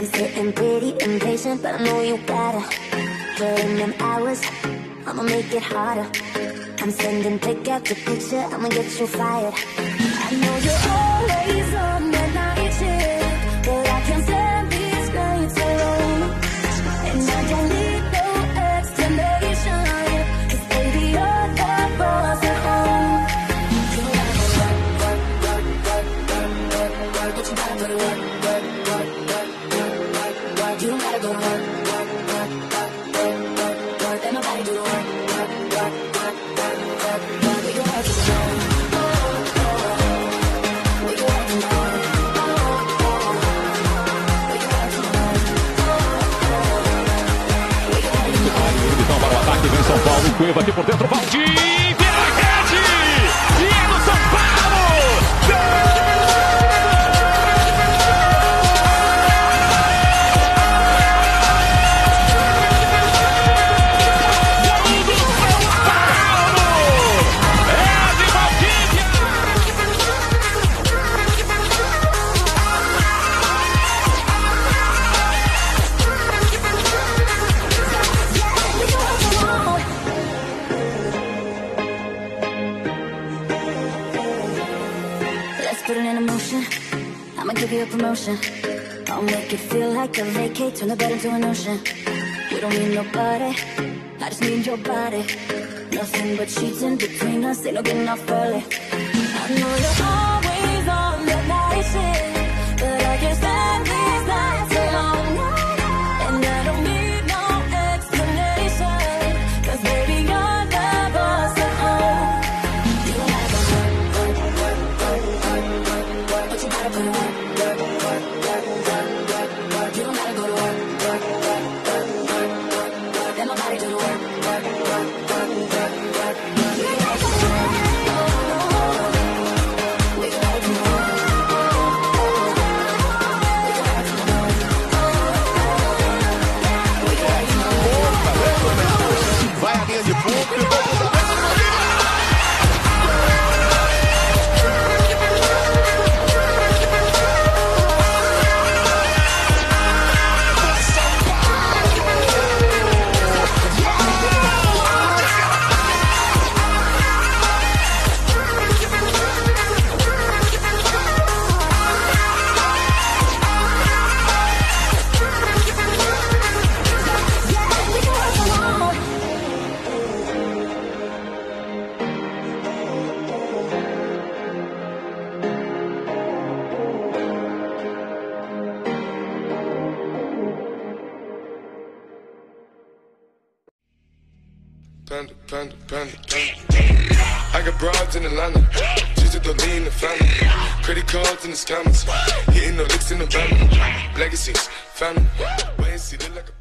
I'm sitting pretty impatient, but I know you gotta put in them hours, I'ma make it harder. I'm sending pick after picture, I'ma get you fired. I know you're always on the night shift, but I can't stand these nights alone. And I don't need no explanation, 'cause baby you're the boss at home. You gotta go work, work, work, work, work, work, work, but you gotta go to work, work, work, work, work, work, work. You gotta go to work, work, work, work, work, work, work. Let nobody do the work, work, work, work, work, work, work. We can work it alone. Para o ataque, vem São Paulo, Cueva aqui por dentro, Valdir, pela rede, e é do São Paulo, gol! Put it in motion, I'ma give you a promotion. I'll make it feel like a vacate, turn the bed into an ocean. We don't need nobody, I just need your body. Nothing but sheets in between us, ain't no getting off early. I know you're always on the night shift, but I can't stand these nights alone. And I don't need no explanation, 'cause baby you're the boss at home. You don't gotta go work, work, work, work, work, work, but you gotta put in work, work, work, work, work, work, work. You don't gotta go to work, work, work, work, work, work, work. Let nobody do the work, work, work, work, work, work, work. You gotta go to work, we gotta do the work, we gotta do the work, we gotta do the work. Vai a linha de fundo e volta. Panda, panda, panda, panda. I got broads in Atlanta, just to lean the family. Credit cards in the scammers, hitting the licks in the van. Legacies, family. Wait and see, look like a